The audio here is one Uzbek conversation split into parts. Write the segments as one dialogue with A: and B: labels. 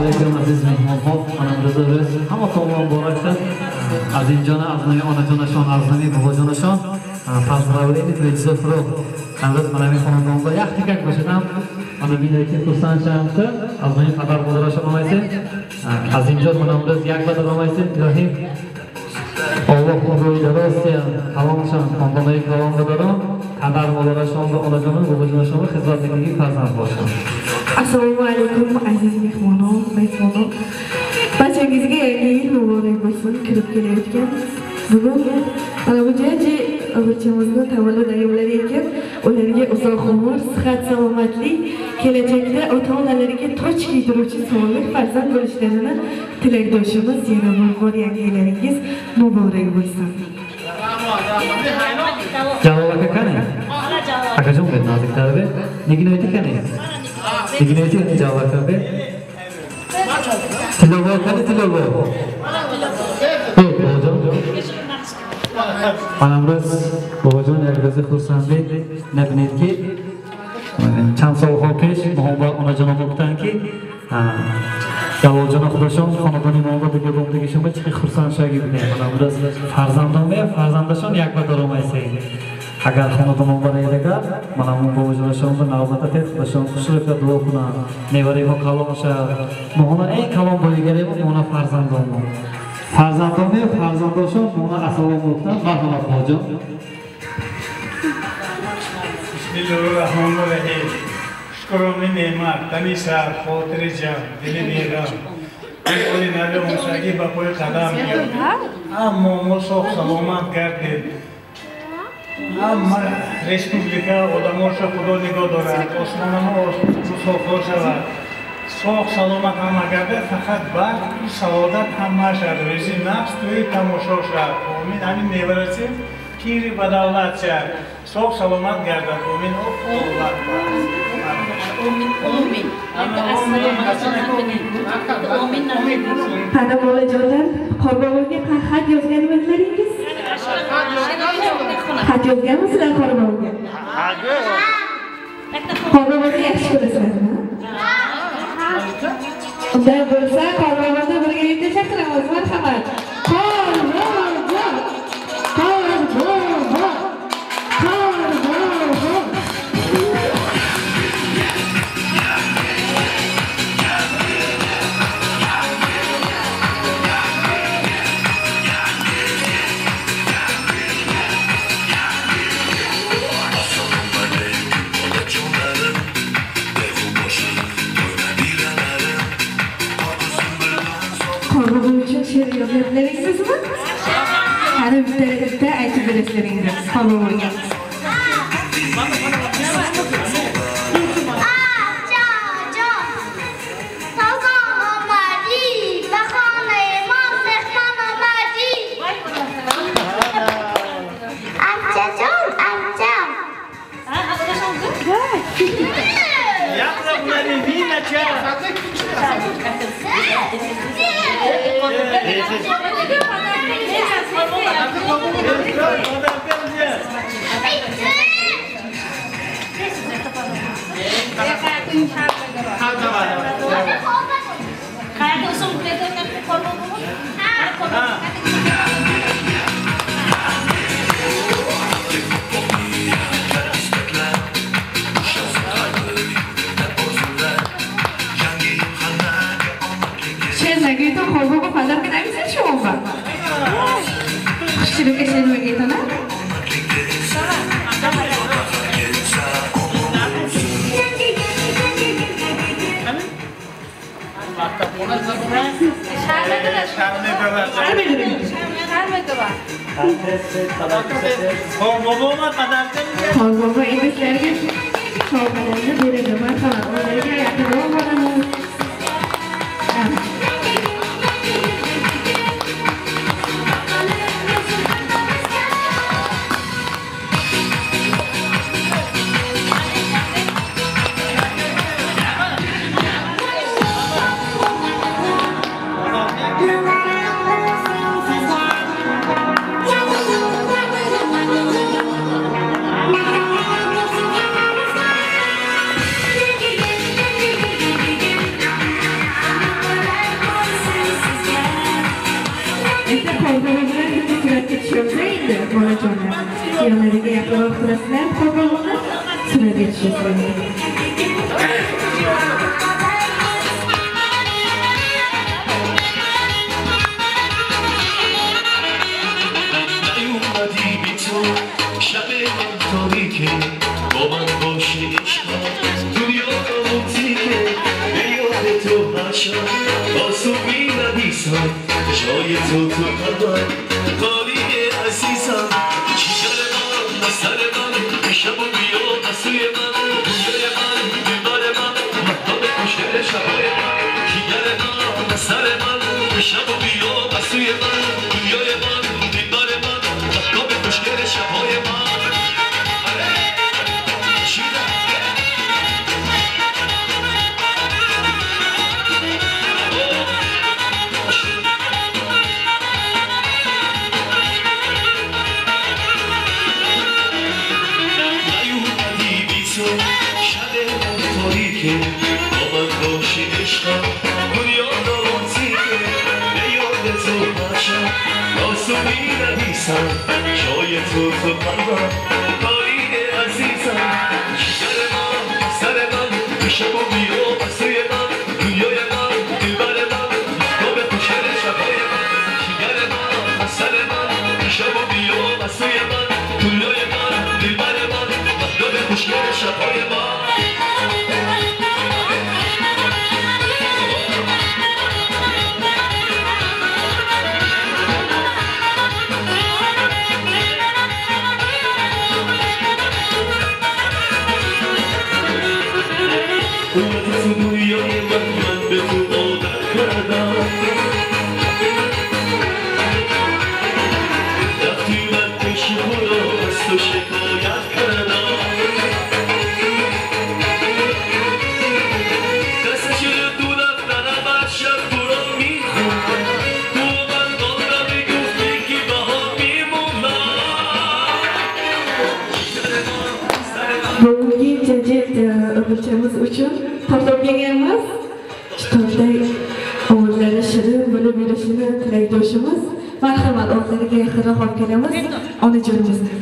A: alaykum aziz mehmonlar. Onamizda biz hamma tomondan boraksan. Azimjona, aznami onajonashon, aznami bobojonashon. Farzandlaringiz vejizda furuq. Albatta mana men xonadonda yaxshi kak bo'shadam. Ana binaki xursandchiamsa, aznami qadar bolarashon olmaysiz. Azimjon onamiz yakbada olmaysiz. Ilohim Allah huzurida Rossiya qalonshon, xonadonlik qalondaron, qadar bolarashon va onajonim, bobojonashon xizmatdagi farzand bo'lsin.
B: Assalomu alaykum aziz mehmonon, mehmonon. Barchangizga yangi yil muborak bo'lsin. Kirib kelayotgan bugun mana bu jajji o'g'ilchamizni tavallud ekan, ularga uzoq umr, sihat, salomatlik, kelajakda ota-onalariga toj kiydiruvchi solih farzand bo'lishlarini tilakdoshimiz. Yana bir bor yangi yillaringiz muborak bo'lsin.
A: Javob aka qani? Akajon bu nozik tarbi. Nigina aytdi qani? Nigina aytdi javob aka be. Tilova qani tilova? Onamiz bobojon yarg'azi xursandlik nabinetki chand sovg'a pesh muhabbat onajonomdan-ki Yalojana Xudoshon xonadoni nomida bo'lgan ishimiz chiqib xursandshagi bilan onamiz farzandon va farzandashon yakbador olmaysan. Agar xonadon nomida mana bu bobojonashonga navbatda Xudoshon xushro'yga duo qilgan nevarayga qalonsha mohona eng qalon bo'lgani mana farzandon. Farzandon va farzandashon mana assalomualeykum marhamat hojon.
C: Bismillahirrahmanirrahim. Shukrona ne'mat, tanishar, xotirjam, dili beram. Qo'linari o'sagi bapoy qadam yor. Ammo sog' salomat gardin. Hamma respublika odamlarga Xudo nigoh dora, osmonimiz musofir shavad. Sog' salomat hamma garda, faqat baxt, saodat hamma shad. O'zi nafs to'y tomosha shad. Amin. Amin nevarasi piri badavlatcha. Sog' salomat garda. Amin. Alloh
B: Qani bolajonlar, Qorboboga xat yozganmidlaringiz? Xat yozganmisizlar Qorboboga? Qorboboga yaxshi ko'rasizlarmi? Unday bo'lsa, Qorboboni birgalikda chaqiramiz. Marhamat. Qorbobo! Qorbobo! Qorbobo! Qorbobo uchun she'r yozyapsizmi? Qani bitta aytib berasizlaringiz Qorboboga. Qorbobo emizlarga sovg'alarni beradi. Marhamat, ularga yaqinroq boramiz. Yanlarga yaqinroq turasizlar, qo'rqoqni suratga tushasizlar.
D: جای تو قلبم خالی عزیزم چیزار من سر من شب و بیا بسوی من رویای من دیوار من مهتاب خوشگل شبای من جیگر من سر من شب و بیا بسوی من رویای من دیوار من مهتاب خوشگل شبای من جای تو قلبم خالی عزیزم جگر من سر من شب و بیا بسوی من رویای من دیوار من مهتاب خوشگل شبای من جگر من سر من شب و بیا بسوی من رویای من دیوار من مهتاب خوشگل شبای من
B: Öpülçemiz için toplanganmiz. Kitobday ovozlari shirin bo'lib yurishini tilaydoshimiz. Marhamat, o'zlariga yaqinroq olib kelamiz. Onajonimizni.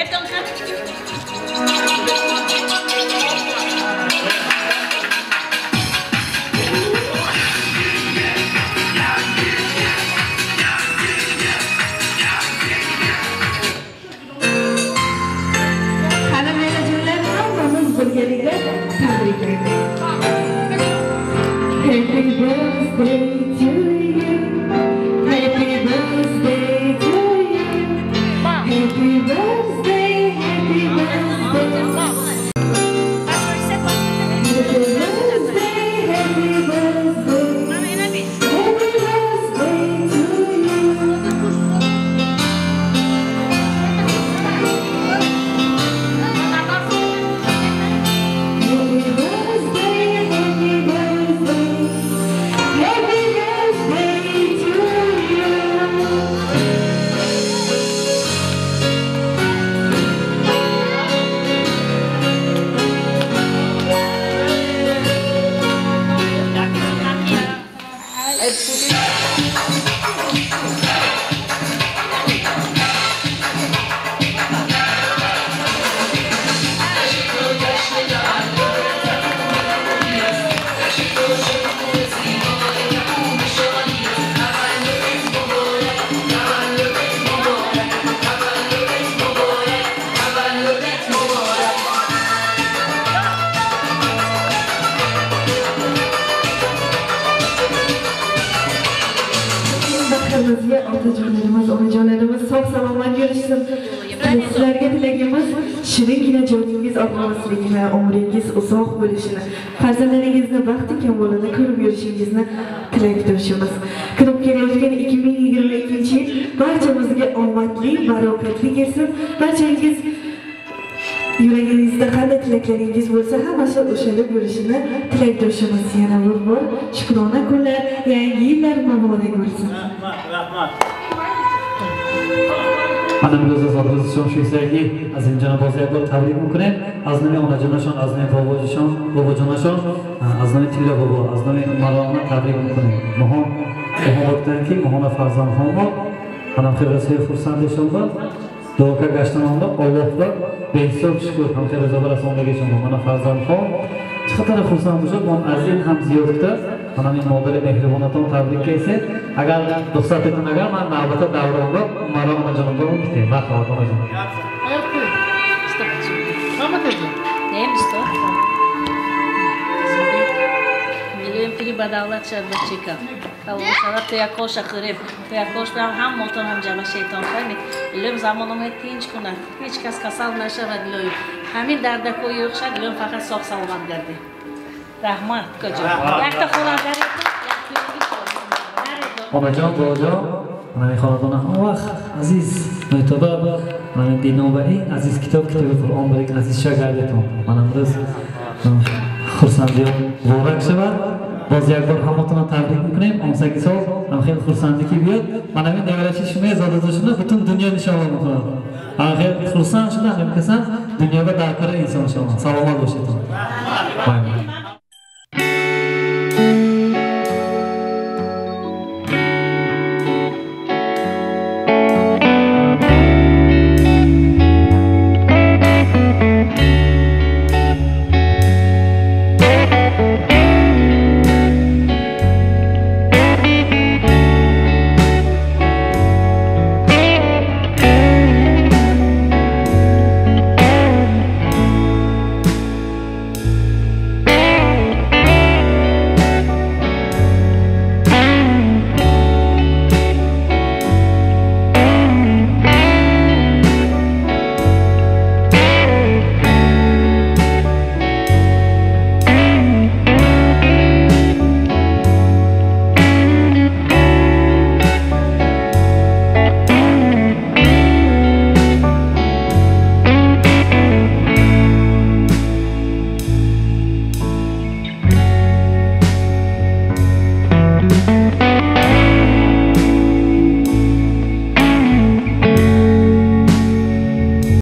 B: Happy birthday to you. Happy birthday to you. Happy birthday, happy birthday. Happy birthday, happy birthday. Happy birthday to you. Happy birthday, happy birthday. Happy birthday to you. Bizga otajonlarimiz, onajonlarimiz sog' salomat yurishsin. Sizlarga tilagimiz shirinkina joningiz og'rimasligini, umringiz uzoq bo'lishini, farzandlaringizni baxti kamolini ko'rib yurishingizni tilakdoshimiz. Kirib kelayotgan 2022-yil barchamizga omadli, barakatli kelsin. Barchangiz yuragingizda qanday tilaklaringiz bo'lsa, hammasi o'shalib yurishini tilakdoshimiz. Yana bir bor shukrona kunlar, yangi yillar muborak bo'lsin.
C: Rahmat.
A: Anamizga zotimiz shunchaki azimjon bozorga tabrik میکنیم. از نام onajonashon, از نام bobojonashon, از نام tilla bobo, از نام marona tabrik میکنیم. مهم وقتی که مهم فرزند ها ما خیلی xursand شدم. Doğuka Gaştanonda Allah'la behisob shukr hamka rizolar asonligi shoma mana farzandxon chiqatara xursand bo'lib on azin ham ziyodda mana men modeli mehribonaton tabrik qilsa agar ruxsat etin agar men navbatda davronda maro onajonimga o'tdi marhamat onajon
E: Milyon piri badavlat şerbetçika. Kavuşalar teyakoşa kırıp, teyakoş ben ham motor ham cama şeytan faymi. İlüm zamanımı tinç kunar. Hiç kas kasal neşe ve diloyu. Hamin derde koyu yoksa diloyum fakat sok salman derdi. Rahmat koca. Yakta kolan derdi.
A: onajon bobojon mana xonadon vaqt aziz mo'tabar mana dinova eng aziz kitob kitobi Qur'on bilan aziz shogirdim mana biz xursandiyam muborak shavad boz یک بار همتون تبریک میکنیم 18 سال من خیلی خرسندی که بیاد من همین دوره شما زاده شده بتون دنیا نشون میکنم من خیلی خرسند شدم میگم دنیا به درکار انسان شما سلامت باشید